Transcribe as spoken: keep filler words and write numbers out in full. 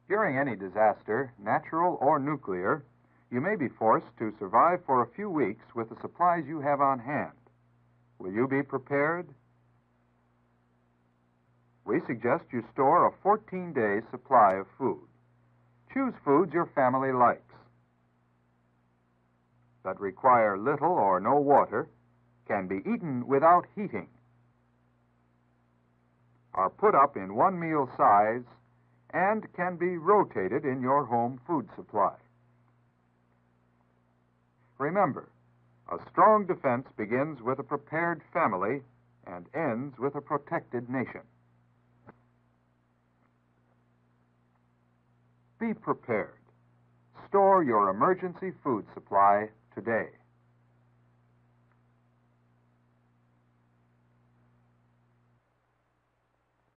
During any disaster, natural or nuclear, you may be forced to survive for a few weeks with the supplies you have on hand. Will you be prepared? We suggest you store a fourteen-day supply of food. Choose foods your family likes, that require little or no water, can be eaten without heating, are put up in one meal size, and can be rotated in your home food supply. Remember, a strong defense begins with a prepared family and ends with a protected nation. Be prepared. Store your emergency food supply today.